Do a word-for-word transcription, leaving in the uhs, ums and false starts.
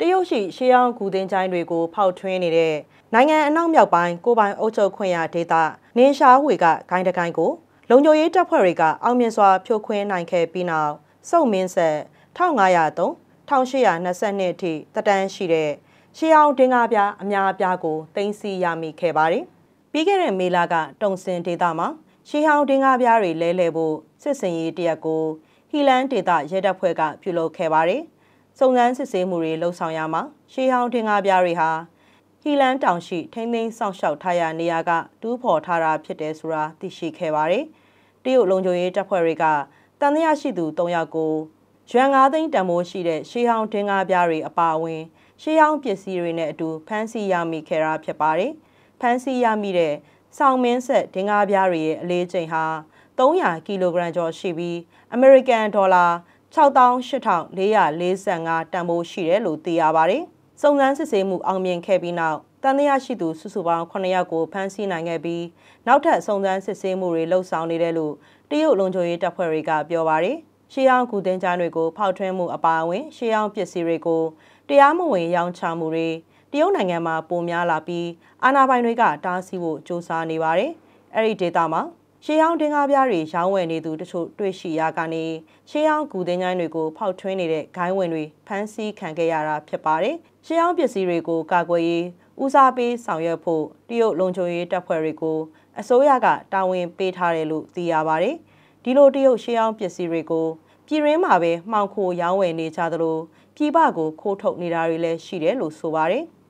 ရုတ်ရှိရှေးဟောင်းဂူသင်္ချိုင်းတွေကိုဖောက်ထွင်းနေတဲ့နိုင်ငံအနောက်မြောက်ပိုင်းကိုပိုင်အုပ်ချုပ်ခွင့်ရဒေသနင်းရှားဝေကဂိုင်းတကိုင်းကိုလုံခြုံရေးတပ်ဖွဲ့တွေကအောင်မြင်စွာဖြိုခွင်းနိုင်ခဲ့ပြီးနောက်စုံမင်းဆက်၁၅၀၃ ၁၈၂၂အထိတက်တန်းရှိတဲ့ရှေးဟောင်းဒင်္ဂါပြအများအပြားကိုတင်စီရမိခဲ့ပါတယ်။ပြီးခဲ့တဲ့မေလကတုံစင်ဒေသမှာရှေးဟောင်းဒင်္ဂါပြတွေလဲလှယ်ဖို့စစ်စင်ရေးတရက်ကိုဟီလန်ဒေသရဲတပ်ဖွဲ့ကပြုလုပ်ခဲ့ပါတယ်။စုံစမ်းစစ်ဆေးမှုတွေလှုပ်ဆောင်ရမှာရှေးဟောင်းဒင်္ဂါပြတွေဟာဟီလန်တောင်ရှိထိမ့်သိမ်းစောင့်ရှောက်ထားရနေရာကတူးဖော်ထားတာဖြစ်တယ်ဆိုတာသိရှိခဲ့ပါတယ်။တရုတ်လုံခြုံရေးတပ်ဖွဲ့တွေကတန်တရားရှိသူ၃ယောက်ကိုရွမ်၅သိန်းတန်မိုးရှိတဲ့ရှေးဟောင်းဒင်္ဂါပြတွေအပါအဝင်ရှေးဟောင်းပစ္စည်းတွေနဲ့အတူဖမ်းဆီးရမိခဲ့တာဖြစ်ပါတယ်။ဖမ်းဆီးရမိတဲ့ဆောင်းမင်းဆက်ဒင်္ဂါပြတွေရဲ့အလေးချိန်ဟာ၃၀၀ကီလိုဂရမ်ကျော်ရှိပြီးအမေရိကန်ဒေါ်လာ၆သောင်း၈ထောင်၄ရာ၄ဆယ့်ငါတန်ဖိုးရှိတယ်လို့သိရပါတယ်။စုံစမ်းစစ်ဆေးမှုအောင်မြင်ခဲ့ပြီးနောက်တန်တရားရှိသူစုစုပေါင်းခုနှစ်ယောက်ကိုဖမ်းဆီးနိုင်ခဲ့ပြီးနောက်ထပ်စုံစမ်းစစ်ဆေးမှုတွေလှုပ်ဆောင်နေတယ်လို့တရုတ်လုံခြုံရေးတပ်ဖွဲ့တွေကပြောပါတယ်။ရှေးဟောင်းဂူသင်္ချိုင်းတွေကိုဖောက်ထွင်းမှုအပါအဝင်ရှေးဟောင်းပစ္စည်းတွေကိုတရားမဝင်ရောင်းချမှုတွေတရုတ်နိုင်ငံမှာပိုများလာပြီးအာဏာပိုင်တွေကတားဆီးဖို့ကြိုးစားနေပါတယ်။အဲ့ဒီဒေသမှာရှေးဟောင်းဒင်္ဂါပြတွေရောင်းဝယ်နေသူတချို့တွေ့ရှိရာကနေရှေးဟောင်းဂူသင်္ချိုင်းတွေကိုဖောက်ထွင်းနေတဲ့ဂိုင်းဝင်တွေဖမ်းဆီးခံခဲ့ရတာဖြစ်ပါတယ်။ရှေးဟောင်းပစ္စည်းတွေကိုကာကွယ်ရေးဦးစားပေးဆောင်ရွက်ဖို့တရုတ်လုံခြုံရေးတပ်ဖွဲ့တွေကိုအစိုးရကတာဝန်ပေးထားတယ်လို့သိရပါတယ်။ဒီလိုတရုတ်ရှေးဟောင်းပစ္စည်းတွေကိုပြည်ရင်းမှာပဲမှောင်ခိုရောင်းဝယ်နေကြသလိုပြည်ပကိုခိုးထုတ်နေတာတွေလည်းရှိတယ်လို့ဆိုပါတယ်။